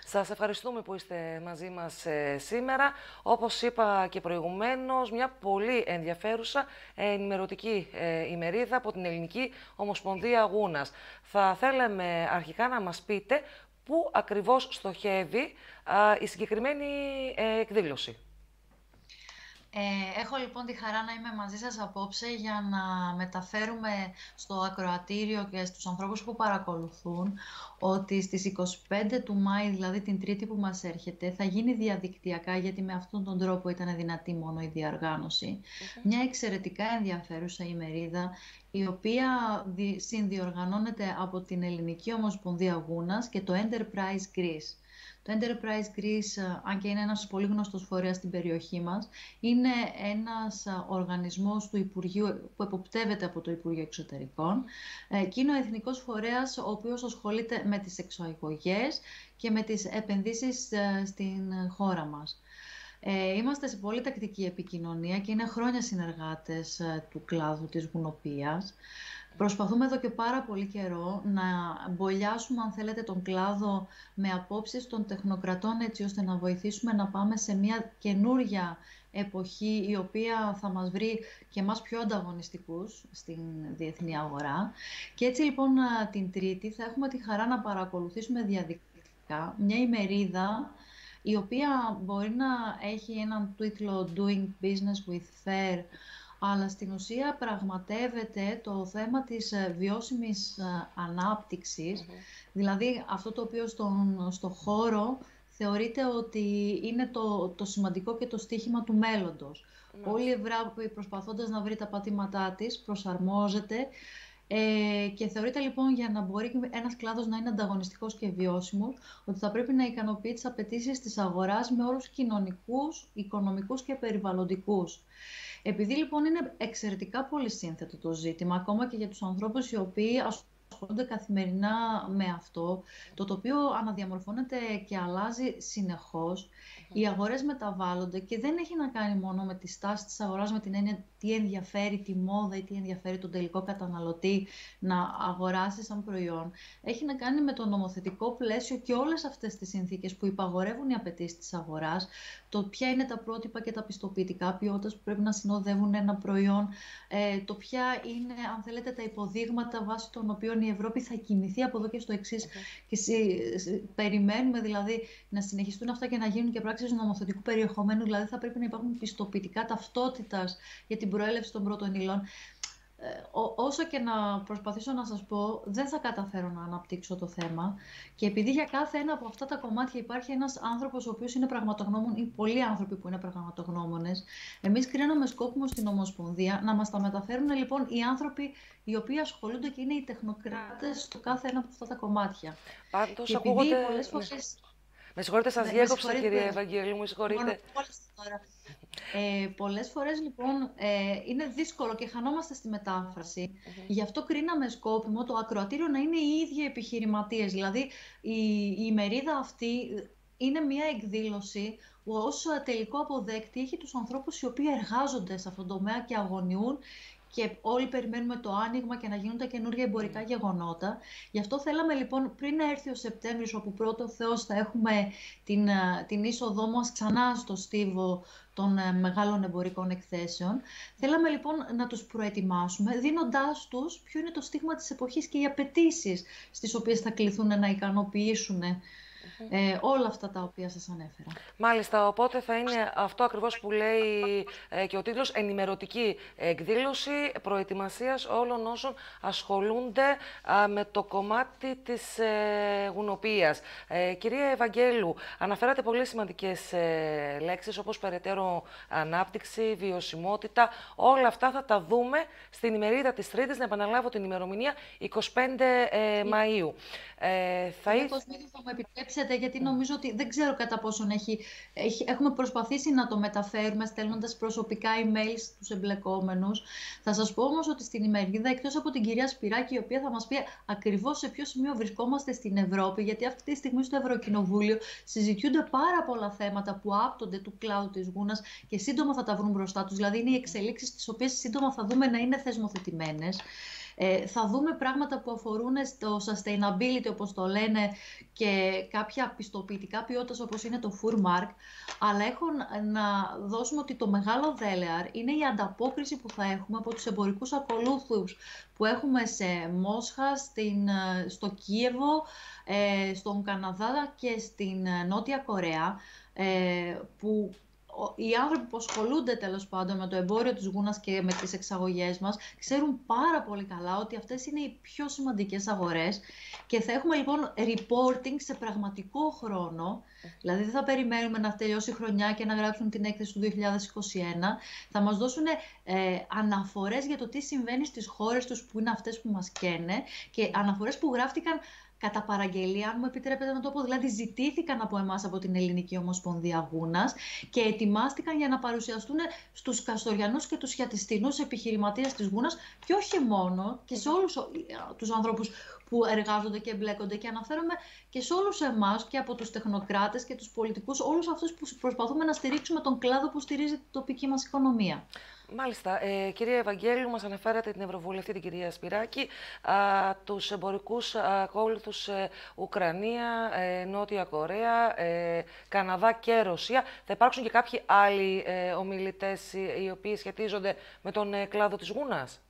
Σας ευχαριστούμε που είστε μαζί μας σήμερα. Όπως είπα και προηγουμένως, μια πολύ ενδιαφέρουσα ενημερωτική ημερίδα από την Ελληνική Ομοσπονδία Γούνας. Θα θέλαμε αρχικά να μας πείτε πού ακριβώς στοχεύει η συγκεκριμένη εκδήλωση. Έχω λοιπόν τη χαρά να είμαι μαζί σας απόψε για να μεταφέρουμε στο ακροατήριο και στους ανθρώπους που παρακολουθούν ότι στις 25 του Μάη, δηλαδή την Τρίτη που μας έρχεται, θα γίνει διαδικτυακά, γιατί με αυτόν τον τρόπο ήταν δυνατή μόνο η διοργάνωση. Μια εξαιρετικά ενδιαφέρουσα ημερίδα, η οποία συνδιοργανώνεται από την Ελληνική Ομοσπονδία Γούνας και το Enterprise Greece. Το Enterprise Greece, αν και είναι ένας πολύ γνωστός φορέας στην περιοχή μας, είναι ένας οργανισμός του Υπουργείου που εποπτεύεται από το Υπουργείο Εξωτερικών και είναι ο εθνικός φορέας ο οποίος ασχολείται με τις εξωαγωγές και με τις επενδύσεις στην χώρα μας. Είμαστε σε πολύ τακτική επικοινωνία και είναι χρόνια συνεργάτες του κλάδου της γουνοποιίας. Προσπαθούμε εδώ και πάρα πολύ καιρό να μπολιάσουμε, αν θέλετε, τον κλάδο με απόψεις των τεχνοκρατών, έτσι ώστε να βοηθήσουμε να πάμε σε μια καινούρια εποχή, η οποία θα μας βρει και εμάς πιο ανταγωνιστικούς στην διεθνή αγορά. Και έτσι λοιπόν την Τρίτη θα έχουμε τη χαρά να παρακολουθήσουμε διαδικτυακά μια ημερίδα, η οποία μπορεί να έχει έναν τίτλο Doing Business with Fair, αλλά στην ουσία πραγματεύεται το θέμα της βιώσιμης ανάπτυξης, δηλαδή αυτό το οποίο στο χώρο θεωρείται ότι είναι το σημαντικό και το στίχημα του μέλλοντος. Όλη η Ευρώπη, προσπαθώντας να βρει τα πατήματά της, προσαρμόζεται και θεωρείται λοιπόν, για να μπορεί ένας κλάδος να είναι ανταγωνιστικός και βιώσιμος, ότι θα πρέπει να ικανοποιεί τις απαιτήσεις της αγοράς με όρους κοινωνικούς, οικονομικούς και περιβαλλοντικούς. Επειδή λοιπόν είναι εξαιρετικά πολύ σύνθετο το ζήτημα, ακόμα και για τους ανθρώπους οι οποίοι ασχολούνται καθημερινά με αυτό, το τοπίο αναδιαμορφώνεται και αλλάζει συνεχώς, οι αγορές μεταβάλλονται και δεν έχει να κάνει μόνο με τη στάση της αγοράς, με την έννοια τι ενδιαφέρει τη μόδα ή τι ενδιαφέρει τον τελικό καταναλωτή να αγοράσει σαν προϊόν. Έχει να κάνει με το νομοθετικό πλαίσιο και όλες αυτές τις συνθήκες που υπαγορεύουν οι απαιτήσεις της αγοράς, το ποια είναι τα πρότυπα και τα πιστοποιητικά ποιότητας που πρέπει να συνοδεύουν ένα προϊόν, το ποια είναι, αν θέλετε, τα υποδείγματα βάσει των οποίων η Ευρώπη θα κινηθεί από εδώ και στο εξής. Και περιμένουμε δηλαδή να συνεχιστούν αυτά και να γίνουν και πράξεις νομοθετικού περιεχομένου, δηλαδή θα πρέπει να υπάρχουν πιστοποιητικά ταυτότητας για την προέλευση των πρώτων υλών. Όσο και να προσπαθήσω να σας πω, δεν θα καταφέρω να αναπτύξω το θέμα. Και επειδή για κάθε ένα από αυτά τα κομμάτια υπάρχει ένας άνθρωπος ο οποίος είναι πραγματογνώμων ή πολλοί άνθρωποι που είναι πραγματογνώμονες, εμείς κρίναμε σκόπιμο στην Ομοσπονδία να μας τα μεταφέρουν λοιπόν οι άνθρωποι οι οποίοι ασχολούνται και είναι οι τεχνοκράτες στο κάθε ένα από αυτά τα κομμάτια. Πάντως, και επειδή πολλές φορές... Με συγχωρείτε, σας διέκοψα, κυρία Ευαγγέλου, μου συγχωρείτε. Πολλές φορές λοιπόν είναι δύσκολο και χανόμαστε στη μετάφραση. Γι' αυτό κρίναμε σκόπιμο το ακροατήριο να είναι οι ίδιοι επιχειρηματίες. Δηλαδή η ημερίδα αυτή είναι μια εκδήλωση που ως τελικό αποδέκτη έχει τους ανθρώπους οι οποίοι εργάζονται σε αυτόν τον τομέα και αγωνιούν. Και όλοι περιμένουμε το άνοιγμα και να γίνουν τα καινούργια εμπορικά γεγονότα. Γι' αυτό θέλαμε λοιπόν, πριν έρθει ο Σεπτέμβρης, όπου πρώτο Θεός θα έχουμε την είσοδό μας ξανά στο στίβο των μεγάλων εμπορικών εκθέσεων, θέλαμε λοιπόν να τους προετοιμάσουμε, δίνοντάς τους ποιο είναι το στίγμα της εποχής και οι απαιτήσεις στις οποίες θα κληθούν να ικανοποιήσουν όλα αυτά τα οποία σας ανέφερα. Μάλιστα, οπότε θα είναι αυτό ακριβώς που λέει και ο τίτλος, ενημερωτική εκδήλωση προετοιμασίας όλων όσων ασχολούνται με το κομμάτι της γουνοποιίας. Κυρία Ευαγγέλου, αναφέρατε πολύ σημαντικές λέξεις όπως περαιτέρω ανάπτυξη, βιωσιμότητα. Όλα αυτά θα τα δούμε στην ημερίδα της Τρίτης, να επαναλάβω την ημερομηνία, 25 Μαΐου. Θα μου επιτρέψετε, γιατί νομίζω ότι δεν ξέρω κατά πόσον έχουμε προσπαθήσει να το μεταφέρουμε στέλνοντας προσωπικά email στους εμπλεκόμενους. Θα σας πω όμως ότι στην ημερίδα, εκτός από την κυρία Σπυράκη, η οποία θα μας πει ακριβώς σε ποιο σημείο βρισκόμαστε στην Ευρώπη, γιατί αυτή τη στιγμή στο Ευρωκοινοβούλιο συζητιούνται πάρα πολλά θέματα που άπτονται του κλάδου της γούνας και σύντομα θα τα βρουν μπροστά τους. Δηλαδή είναι οι εξελίξεις τις οποίες σύντομα θα δούμε να είναι θεσμοθετημένες. Θα δούμε πράγματα που αφορούν στο sustainability, όπως το λένε, και κάποια πιστοποιητικά ποιότητας, όπως είναι το Furmark. Αλλά έχω να δώσουμε ότι το μεγάλο δέλεαρ είναι η ανταπόκριση που θα έχουμε από τους εμπορικούς ακολούθους που έχουμε σε Μόσχα, στο Κίεβο, στον Καναδά και στην Νότια Κορέα, που οι άνθρωποι που ασχολούνται τέλος πάντων με το εμπόριο της γούνας και με τις εξαγωγές μας ξέρουν πάρα πολύ καλά ότι αυτές είναι οι πιο σημαντικές αγορές και θα έχουμε λοιπόν reporting σε πραγματικό χρόνο. Δηλαδή δεν θα περιμένουμε να τελειώσει η χρονιά και να γράψουν την έκθεση του 2021. Θα μας δώσουν αναφορές για το τι συμβαίνει στις χώρες τους που είναι αυτές που μας καίνε και αναφορές που γράφτηκαν κατά παραγγελία, αν μου επιτρέπετε να το πω, δηλαδή ζητήθηκαν από εμάς από την Ελληνική Ομοσπονδία Γούνας και ετοιμάστηκαν για να παρουσιαστούν στους καστοριανούς και τους χιατιστινούς επιχειρηματίες της Γούνας και όχι μόνο, και σε όλους τους ανθρώπους που εργάζονται και εμπλέκονται, και αναφέρομαι και σε όλους εμάς και από τους τεχνοκράτες και τους πολιτικούς, όλους αυτούς που προσπαθούμε να στηρίξουμε τον κλάδο που στηρίζει την τοπική μας οικονομία. Μάλιστα. Κυρία Ευαγγέλου, μας αναφέρατε την Ευρωβουλευτή, την κυρία Σπυράκη, τους εμπορικούς ακόλουθους Ουκρανία, Νότια Κορέα, Καναδά και Ρωσία. Θα υπάρξουν και κάποιοι άλλοι ομιλητές οι οποίοι σχετίζονται με τον κλάδο της γούνας?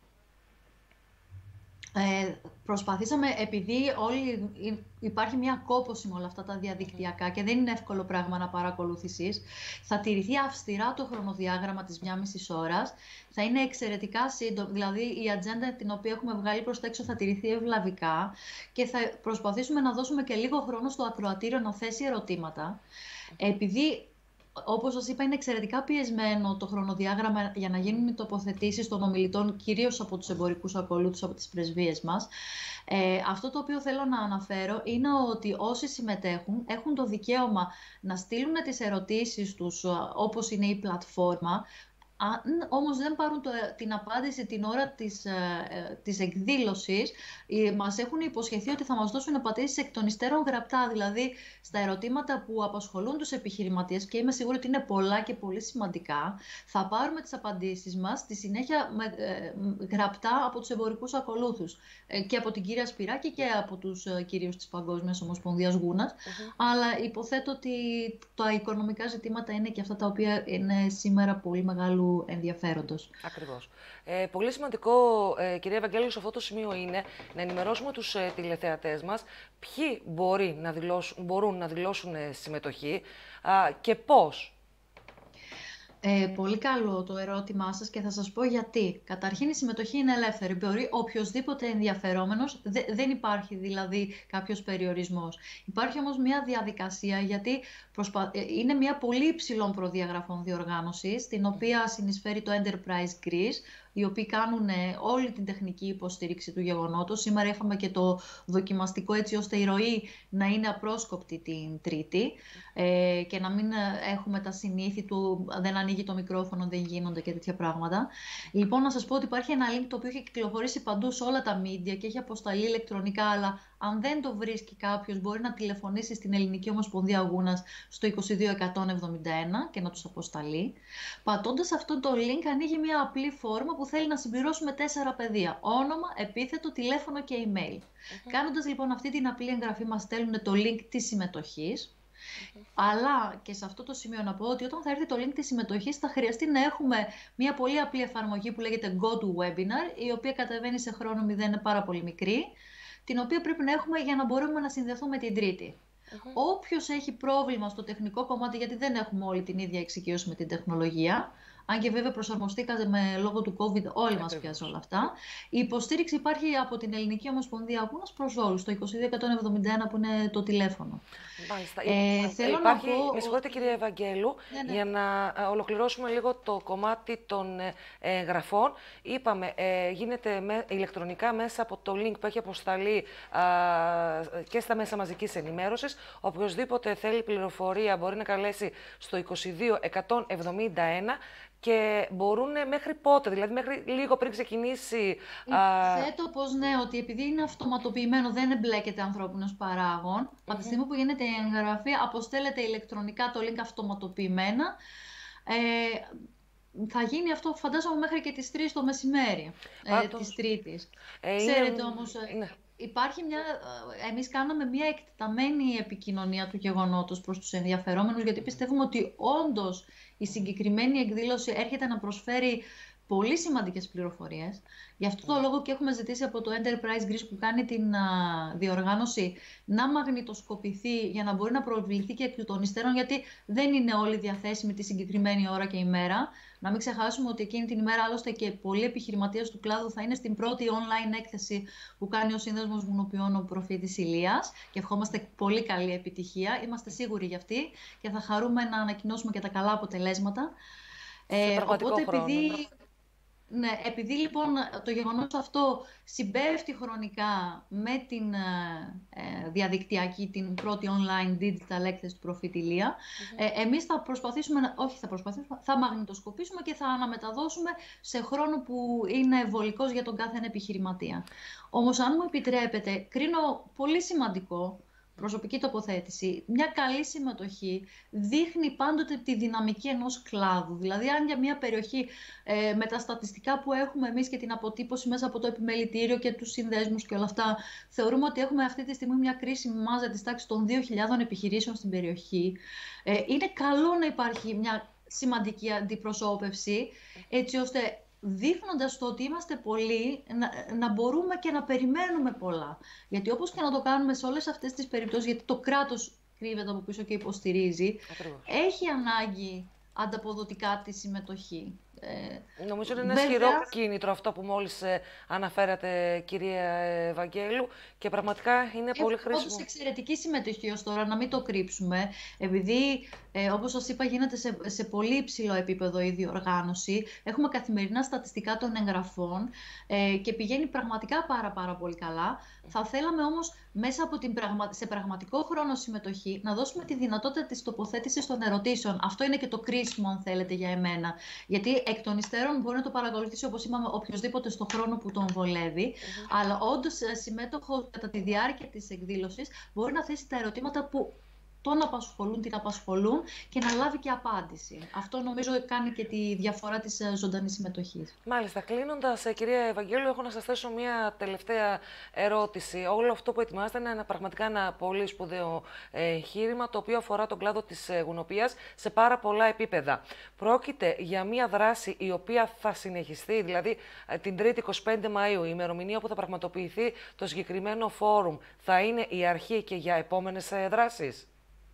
Προσπαθήσαμε, επειδή υπάρχει μια κόπωση με όλα αυτά τα διαδικτυακά και δεν είναι εύκολο πράγμα να παρακολουθήσεις, θα τηρηθεί αυστηρά το χρονοδιάγραμμα της 1,5 ώρας. Θα είναι εξαιρετικά σύντομο, δηλαδή η ατζέντα την οποία έχουμε βγάλει προς τα έξω θα τηρηθεί ευλαβικά και θα προσπαθήσουμε να δώσουμε και λίγο χρόνο στο ακροατήριο να θέσει ερωτήματα. Επειδή, όπως σας είπα, είναι εξαιρετικά πιεσμένο το χρονοδιάγραμμα για να γίνουν οι τοποθετήσεις των ομιλητών, κυρίως από τους εμπορικούς ακολούθους, από τις πρεσβείες μας. Αυτό το οποίο θέλω να αναφέρω είναι ότι όσοι συμμετέχουν έχουν το δικαίωμα να στείλουν τις ερωτήσεις τους, όπως είναι η πλατφόρμα. Αν όμως δεν πάρουν την απάντηση την ώρα της εκδήλωσης, μας έχουν υποσχεθεί ότι θα μας δώσουν απαντήσεις εκ των υστέρων γραπτά, δηλαδή στα ερωτήματα που απασχολούν τους επιχειρηματίες, και είμαι σίγουρη ότι είναι πολλά και πολύ σημαντικά, θα πάρουμε τις απαντήσεις μας στη συνέχεια γραπτά από τους εμπορικούς ακολούθους και από την κυρία Σπυράκη και από τους κυρίους της Παγκόσμιας Ομοσπονδίας Γούνας. Αλλά υποθέτω ότι τα οικονομικά ζητήματα είναι και αυτά τα οποία είναι σήμερα πολύ μεγάλου ενδιαφέροντος. Ακριβώς. Πολύ σημαντικό, κυρία Ευαγγέλου, σε αυτό το σημείο είναι να ενημερώσουμε τους τηλεθεατές μας ποιοι μπορούν να δηλώσουν συμμετοχή και πώς. Πολύ καλό το ερώτημά σας και θα σας πω γιατί. Καταρχήν, η συμμετοχή είναι ελεύθερη. Μπορεί οποιοσδήποτε ενδιαφερόμενος, δεν υπάρχει δηλαδή κάποιος περιορισμός. Υπάρχει όμως μια διαδικασία, γιατί είναι μια πολύ υψηλών προδιαγραφών διοργάνωσης, την οποία συνεισφέρει το Enterprise Greece, οι οποίοι κάνουν όλη την τεχνική υποστήριξη του γεγονότος. Σήμερα είχαμε και το δοκιμαστικό, έτσι ώστε η ροή να είναι απρόσκοπτη την Τρίτη και να μην έχουμε τα συνήθη του δεν ανοίγει το μικρόφωνο, δεν γίνονται και τέτοια πράγματα. Λοιπόν, να σας πω ότι υπάρχει ένα link το οποίο έχει κυκλοφορήσει παντού σε όλα τα media και έχει αποσταλεί ηλεκτρονικά, αλλά αν δεν το βρίσκει κάποιος, μπορεί να τηλεφωνήσει στην Ελληνική Ομοσπονδία Γούνας στο 22171 και να τους αποσταλεί. Πατώντας αυτό το link, ανοίγει μια απλή φόρμα που θέλει να συμπληρώσουμε 4 πεδία: όνομα, επίθετο, τηλέφωνο και email. Κάνοντας λοιπόν αυτή την απλή εγγραφή, μας στέλνουν το link της συμμετοχής. Αλλά και σε αυτό το σημείο να πω ότι όταν θα έρθει το link της συμμετοχής, θα χρειαστεί να έχουμε μια πολύ απλή εφαρμογή που λέγεται GoToWebinar, η οποία κατεβαίνει σε χρόνο 0, είναι πάρα πολύ μικρή, την οποία πρέπει να έχουμε για να μπορούμε να συνδεθούμε την Τρίτη. Όποιος έχει πρόβλημα στο τεχνικό κομμάτι, γιατί δεν έχουμε όλη την ίδια εξοικείωση με την τεχνολογία, αν και βέβαια προσαρμοστήκαμε λόγω του COVID όλοι μας πια σε όλα αυτά, η υποστήριξη υπάρχει από την Ελληνική Ομοσπονδία Γούνας προς όλους, το 22171 που είναι το τηλέφωνο. Μάλιστα. Θέλω να πω... Με συγχωρείτε, κυρία Ευαγγέλου, για να ολοκληρώσουμε λίγο το κομμάτι των γραφών. Είπαμε, γίνεται ηλεκτρονικά μέσα από το link που έχει αποσταλεί και στα μέσα μαζικής ενημέρωσης. Οποιοςδήποτε θέλει πληροφορία μπορεί να καλέσει στο 22171 και μπορούν μέχρι πότε, δηλαδή μέχρι λίγο πριν ξεκινήσει... Θέτω πως ναι, ότι επειδή είναι αυτοματοποιημένο, δεν εμπλέκεται ανθρώπινος παράγων. Από τη στιγμή που γίνεται η εγγραφή, αποστέλλεται ηλεκτρονικά το link αυτοματοποιημένα. θα γίνει αυτό, φαντάζομαι, μέχρι και τις 3 το μεσημέρι της Πάντως, Τρίτης. είναι... Ξέρετε όμως, Ναι. υπάρχει εμείς κάναμε μια εκτεταμένη επικοινωνία του γεγονότος προς τους ενδιαφερόμενους, γιατί πιστεύουμε ότι όντως η συγκεκριμένη εκδήλωση έρχεται να προσφέρει πολύ σημαντικές πληροφορίες. Γι' αυτό το λόγο και έχουμε ζητήσει από το Enterprise Greece που κάνει την διοργάνωση να μαγνητοσκοπηθεί για να μπορεί να προβληθεί και εκ των υστέρων, γιατί δεν είναι όλοι διαθέσιμοι τη συγκεκριμένη ώρα και ημέρα. Να μην ξεχάσουμε ότι εκείνη την ημέρα άλλωστε και πολλοί επιχειρηματίες του κλάδου θα είναι στην πρώτη online έκθεση που κάνει ο Σύνδεσμος Βουνοποιών ο Προφήτης Ηλίας και ευχόμαστε πολύ καλή επιτυχία. Είμαστε σίγουροι γι' αυτή και θα χαρούμε να ανακοινώσουμε και τα καλά αποτελέσματα. Σε πραγματικό Οπότε χρόνο. ναι, επειδή λοιπόν το γεγονός αυτό συμπέφτει χρονικά με την διαδικτυακή, την πρώτη online digital έκθεση του Προφήτη Ηλία, εμείς θα προσπαθήσουμε, θα μαγνητοσκοπήσουμε και θα αναμεταδώσουμε σε χρόνο που είναι βολικός για τον κάθε επιχειρηματία. Όμως, αν μου επιτρέπετε, κρίνω πολύ σημαντικό, προσωπική τοποθέτηση, μια καλή συμμετοχή δείχνει πάντοτε τη δυναμική ενός κλάδου. Δηλαδή, αν για μια περιοχή με τα στατιστικά που έχουμε εμείς και την αποτύπωση μέσα από το επιμελητήριο και τους συνδέσμους και όλα αυτά, θεωρούμε ότι έχουμε αυτή τη στιγμή μια κρίσιμη μάζα της τάξης των 2.000 επιχειρήσεων στην περιοχή, είναι καλό να υπάρχει μια σημαντική αντιπροσώπευση, έτσι ώστε δείχνοντας το ότι είμαστε πολλοί, να μπορούμε και να περιμένουμε πολλά. Γιατί όπως και να το κάνουμε σε όλες αυτές τις περιπτώσεις, γιατί το κράτος κρύβεται από πίσω και υποστηρίζει, έχει ανάγκη ανταποδοτικά τη συμμετοχή. Νομίζω είναι ένα ισχυρό κίνητρο αυτό που μόλις αναφέρατε, κυρία Ευαγγέλου, και πραγματικά είναι πολύ χρήσιμο. Όντως εξαιρετική συμμετοχή ως τώρα, να μην το κρύψουμε, επειδή όπως σας είπα γίνεται σε πολύ υψηλό επίπεδο η διοργάνωση. Έχουμε καθημερινά στατιστικά των εγγραφών και πηγαίνει πραγματικά πάρα πολύ καλά. Θα θέλαμε όμως μέσα από σε πραγματικό χρόνο συμμετοχή να δώσουμε τη δυνατότητα της τοποθέτησης των ερωτήσεων. Αυτό είναι και το κρίσιμο, αν θέλετε, για εμένα. Γιατί εκ των υστέρων μπορεί να το παρακολουθήσει, όπως είπαμε, οποιοδήποτε στον χρόνο που τον βολεύει. Αλλά όντως συμμέτοχο κατά τη διάρκεια της εκδήλωσης μπορεί να θέσει τα ερωτήματα που τον απασχολούν, την απασχολούν και να λάβει και απάντηση. Αυτό νομίζω κάνει και τη διαφορά της ζωντανής συμμετοχής. Μάλιστα. Κλείνοντας, κυρία Ευαγγέλου, έχω να σας θέσω μια τελευταία ερώτηση. Όλο αυτό που ετοιμάζετε είναι πραγματικά ένα πολύ σπουδαίο εγχείρημα, το οποίο αφορά τον κλάδο της γουνοποιίας σε πάρα πολλά επίπεδα. Πρόκειται για μια δράση η οποία θα συνεχιστεί, δηλαδή την 3η 25 Μαΐου, η ημερομηνία που θα πραγματοποιηθεί το συγκεκριμένο φόρουμ, θα είναι η αρχή και για επόμενες δράσεις.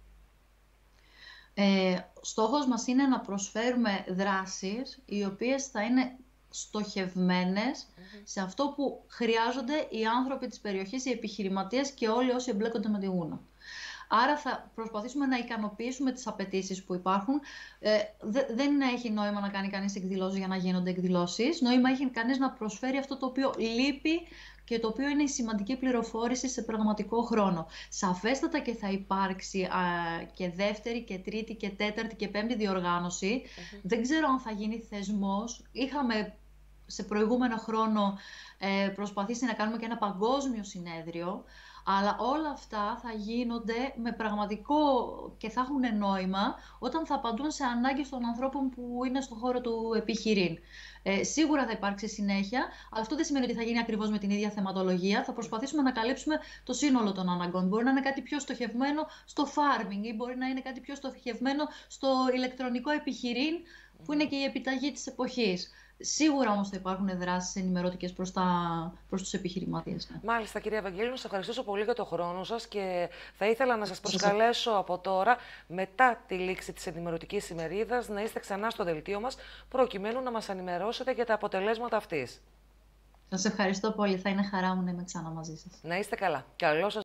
Στόχος μας είναι να προσφέρουμε δράσεις οι οποίες θα είναι στοχευμένες σε αυτό που χρειάζονται οι άνθρωποι της περιοχής, οι επιχειρηματίες και όλοι όσοι εμπλέκονται με τη Γούνα. Άρα θα προσπαθήσουμε να ικανοποιήσουμε τις απαιτήσεις που υπάρχουν. Δεν έχει νόημα να κάνει κανείς εκδηλώσεις για να γίνονται εκδηλώσεις. Νόημα έχει κανείς να προσφέρει αυτό το οποίο λείπει και το οποίο είναι η σημαντική πληροφόρηση σε πραγματικό χρόνο. Σαφέστατα και θα υπάρξει και δεύτερη και τρίτη και τέταρτη και πέμπτη διοργάνωση. Δεν ξέρω αν θα γίνει θεσμός. Είχαμε σε προηγούμενο χρόνο προσπαθήσει να κάνουμε και ένα παγκόσμιο συνέδριο. Αλλά όλα αυτά θα γίνονται με πραγματικό και θα έχουν νόημα όταν θα απαντούν σε ανάγκες των ανθρώπων που είναι στον χώρο του επιχειρήν. Σίγουρα θα υπάρξει συνέχεια, αλλά αυτό δεν σημαίνει ότι θα γίνει ακριβώς με την ίδια θεματολογία. Θα προσπαθήσουμε να καλύψουμε το σύνολο των αναγκών. Μπορεί να είναι κάτι πιο στοχευμένο στο farming ή μπορεί να είναι κάτι πιο στοχευμένο στο ηλεκτρονικό επιχειρήν, που είναι και η επιταγή της εποχής. Σίγουρα όμως θα υπάρχουν δράσεις ενημερωτικές προς τους επιχειρηματίες. Μάλιστα, κυρία Ευαγγέλου, σας ευχαριστήσω πολύ για το χρόνο σας και θα ήθελα να σας προσκαλέσω από τώρα, μετά τη λήξη της ενημερωτικής ημερίδας, να είστε ξανά στο δελτίο μας, προκειμένου να μας ενημερώσετε για τα αποτελέσματα αυτής. Σας ευχαριστώ πολύ. Θα είναι χαρά μου να είμαι ξανά μαζί σας. Να είστε καλά. Καλό σας